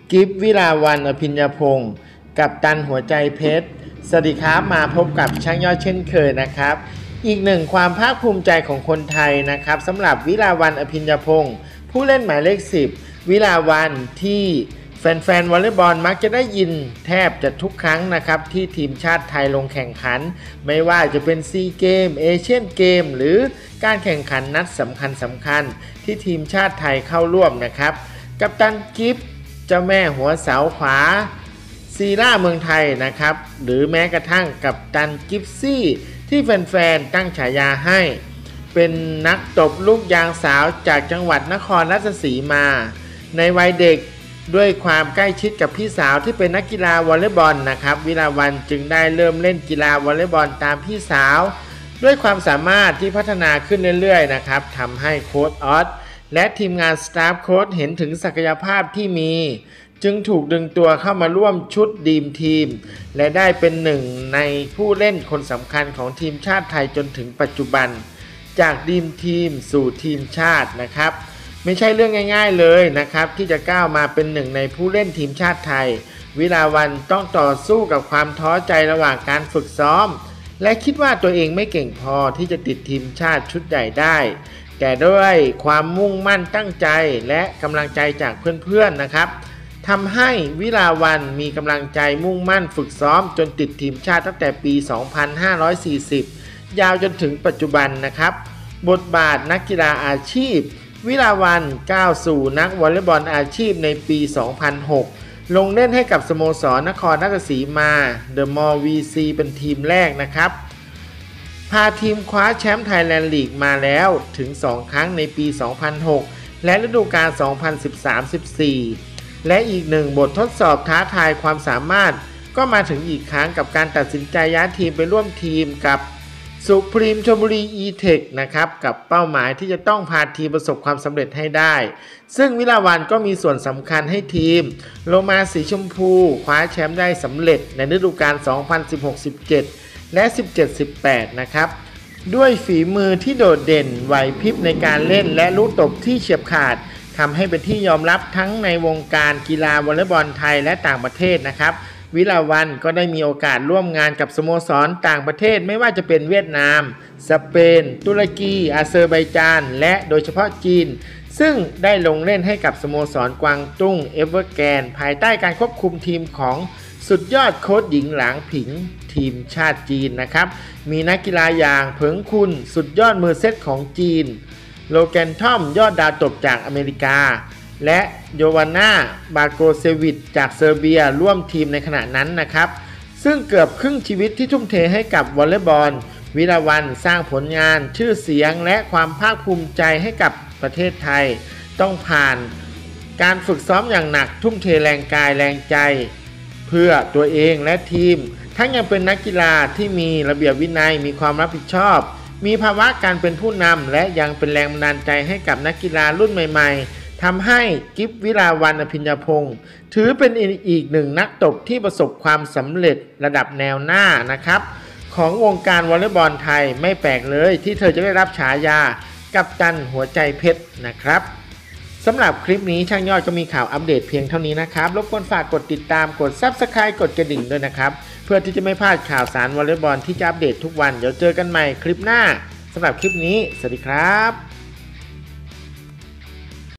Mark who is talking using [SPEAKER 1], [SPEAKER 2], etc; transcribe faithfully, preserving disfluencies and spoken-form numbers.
[SPEAKER 1] กิฟต์วิลาวันอภิญญพงศ์กับตันหัวใจเพชรสวัสดีครับมาพบกับช่างยอดเช่นเคยนะครับอีกหนึ่งความภาคภูมิใจของคนไทยนะครับสำหรับวิลาวันอภิญญพงศ์ผู้เล่นหมายเลขสิบวิลาวันที่แฟนๆวอลเลย์บอลมักจะได้ยินแทบจะทุกครั้งนะครับที่ทีมชาติไทยลงแข่งขันไม่ว่าจะเป็นซีเกมเอเชียนเกมหรือการแข่งขันนัดสำคัญสำคัญที่ทีมชาติไทยเข้าร่วมนะครับกัปตันกิฟต์เจ้าแม่หัวเสาขวาซีร่าเมืองไทยนะครับหรือแม้กระทั่งกัปตันกิฟซี่ที่แฟนๆตั้งฉายาให้เป็นนักตบลูกยางสาวจากจังหวัดนครราชสีมาในวัยเด็กด้วยความใกล้ชิดกับพี่สาวที่เป็นนักกีฬาวอลเลย์บอลนะครับวิลาวันจึงได้เริ่มเล่นกีฬาวอลเลย์บอลตามพี่สาวด้วยความสามารถที่พัฒนาขึ้นเรื่อยๆนะครับทำให้โค้ชออสและทีมงานสตาฟโค้ชเห็นถึงศักยภาพที่มีจึงถูกดึงตัวเข้ามาร่วมชุดดีมทีมและได้เป็นหนึ่งในผู้เล่นคนสำคัญของทีมชาติไทยจนถึงปัจจุบันจากดีมทีมสู่ทีมชาตินะครับไม่ใช่เรื่องง่ายๆเลยนะครับที่จะก้าวมาเป็นหนึ่งในผู้เล่นทีมชาติไทยวิลาวันต้องต่อสู้กับความท้อใจระหว่างการฝึกซ้อมและคิดว่าตัวเองไม่เก่งพอที่จะติดทีมชาติชุดใหญ่ได้แต่ด้วยความมุ่งมั่นตั้งใจและกำลังใจจากเพื่อนๆนะครับทำให้วิลาวันมีกำลังใจมุ่งมั่นฝึกซ้อมจนติดทีมชาติตั้งแต่ปี สองพันห้าร้อยสี่สิบ ยาวจนถึงปัจจุบันนะครับบทบาทนักกีฬาอาชีพวิลาวันก้าวสู่นักวอลเลย์บอลอาชีพในปี สองพันหก ลงเล่นให้กับสโมสรนครราชสีมาเดอะมอลล์ วี ซี เป็นทีมแรกนะครับพาทีมคว้าแชมป์ไทยแลนด์ลีกมาแล้วถึงสองครั้งในปี สองพันหก และฤดูกาล สองพันสิบสาม สิบสี่ และอีกหนึ่งบททดสอบท้าทายความสามารถก็มาถึงอีกครั้งกับการตัดสินใจย้ายทีมไปร่วมทีมกับสุพรีมชลบุรี อี-เทค นะครับกับเป้าหมายที่จะต้องพาทีมประสบความสำเร็จให้ได้ซึ่งวิลาวันก็มีส่วนสำคัญให้ทีมโลมาสีชมพูคว้าแชมป์ได้สำเร็จในฤดูกาล สองพันสิบหก สิบเจ็ด และ สิบเจ็ด สิบแปด นะครับด้วยฝีมือที่โดดเด่นไหวพริบในการเล่นและลูกตบที่เฉียบขาดทำให้เป็นที่ยอมรับทั้งในวงการกีฬาวอลเลย์บอลไทยและต่างประเทศนะครับวิลาวันก็ได้มีโอกาสร่วมงานกับสโมสรต่างประเทศไม่ว่าจะเป็นเวียดนามสเปนตุรกีอาเซอร์ไบจานและโดยเฉพาะจีนซึ่งได้ลงเล่นให้กับสโมสรกวางตุ้งเอเวอร์แกนภายใต้การควบคุมทีมของสุดยอดโค้ชหญิงหลางผิงทีมชาติจีนนะครับมีนักกีฬาอย่างเผิงคุณสุดยอดมือเซตของจีนโลแกนทอมยอดดาวตบจากอเมริกาและโยวาน่าบาโกเซวิชจากเซอร์เบียร่วมทีมในขณะนั้นนะครับซึ่งเกือบครึ่งชีวิตที่ทุ่มเทให้กับวอลเลย์บอลวิลาวันสร้างผลงานชื่อเสียงและความภาคภูมิใจให้กับประเทศไทยต้องผ่านการฝึกซ้อมอย่างหนักทุ่มเทแรงกายแรงใจเพื่อตัวเองและทีมทั้งยังเป็นนักกีฬาที่มีระเบียบวินัยมีความรับผิดชอบมีภาวะการเป็นผู้นำและยังเป็นแรงบันดาลใจให้กับนักกีฬารุ่นใหม่ๆทำให้กิฟต์วิลาวันอภิญญพงศ์ถือเป็นอีกหนึ่งนักตบที่ประสบความสำเร็จระดับแนวหน้านะครับของวงการวอลเลย์บอลไทยไม่แปลกเลยที่เธอจะได้รับฉายากัปตันหัวใจเพชรนะครับสำหรับคลิปนี้ช่างยอดก็มีข่าวอัปเดตเพียงเท่านี้นะครับรบกวนฝากกดติดตามกด ซับสไครบ์ กดกระดิ่งด้วยนะครับเพื่อที่จะไม่พลาดข่าวสารวอลเลย์บอลที่จะอัปเดตทุกวันเดี๋ยวเจอกันใหม่คลิปหน้าสำหรับคลิปนี้สวัสดีครับ